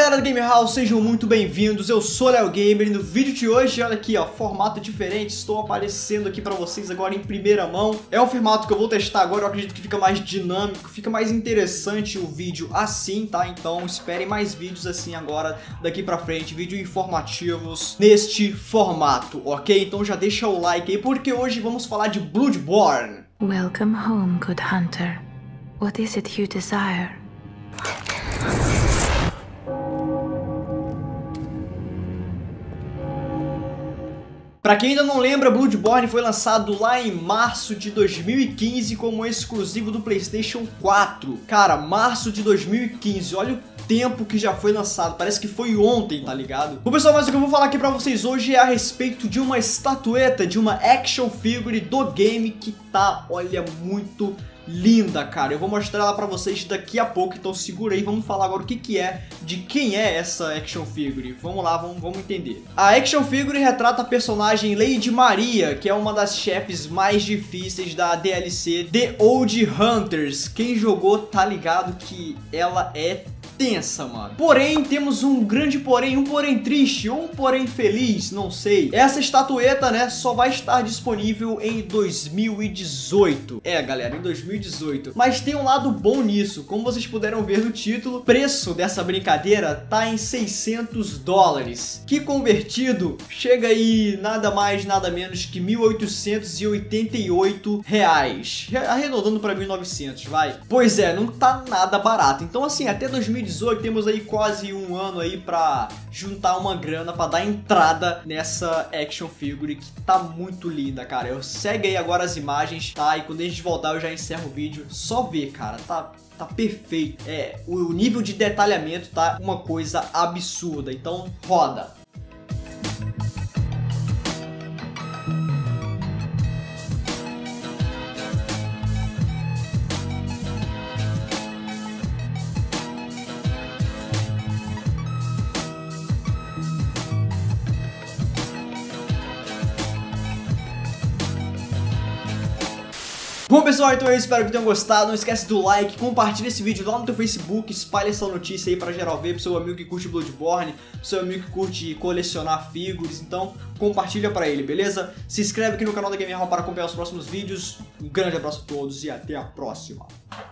Galera do Game House, sejam muito bem-vindos, eu sou o Léo Gamer e no vídeo de hoje, olha aqui ó, formato diferente, estou aparecendo aqui pra vocês agora em primeira mão. É um formato que eu vou testar agora, eu acredito que fica mais dinâmico, fica mais interessante o vídeo assim, tá? Então esperem mais vídeos assim agora, daqui pra frente, vídeos informativos neste formato, ok? Então já deixa o like aí, porque hoje vamos falar de Bloodborne. Welcome home, good hunter. What is it you desire? Pra quem ainda não lembra, Bloodborne foi lançado lá em março de 2015 como exclusivo do PlayStation 4. Cara, março de 2015, olha o tempo que já foi lançado, parece que foi ontem, tá ligado? Bom pessoal, mas o que eu vou falar aqui pra vocês hoje é a respeito de uma estatueta, de uma action figure do game que tá, olha, muito linda, cara. Eu vou mostrar ela pra vocês daqui a pouco, então segura aí, vamos falar agora o que é, de quem é essa action figure. Vamos lá, vamos entender. A action figure retrata a personagem Lady Maria, que é uma das chefes mais difíceis da DLC The Old Hunters. Quem jogou tá ligado que ela é tensa, mano. Porém, temos um grande porém, um porém triste ou um porém feliz, não sei. Essa estatueta, né, só vai estar disponível em 2018. É, galera, em 2018. Mas tem um lado bom nisso. Como vocês puderam ver no título, o preço dessa brincadeira tá em $600, que convertido chega aí nada mais, nada menos que 1.888 reais. Arredondando para 1.900, vai. Pois é, não tá nada barato. Então assim, até 2018 temos aí quase um ano aí pra juntar uma grana pra dar entrada nessa action figure que tá muito linda, cara. Segue aí agora as imagens, tá? E quando a gente voltar eu já encerro o vídeo. Só ver, cara, tá perfeito. É, o nível de detalhamento tá uma coisa absurda. Então roda. Bom pessoal, então eu espero que tenham gostado, não esquece do like, compartilha esse vídeo lá no teu Facebook, espalha essa notícia aí pra geral ver, pro seu amigo que curte Bloodborne, pro seu amigo que curte colecionar figuras, então compartilha pra ele, beleza? Se inscreve aqui no canal da Game House para acompanhar os próximos vídeos, um grande abraço a todos e até a próxima!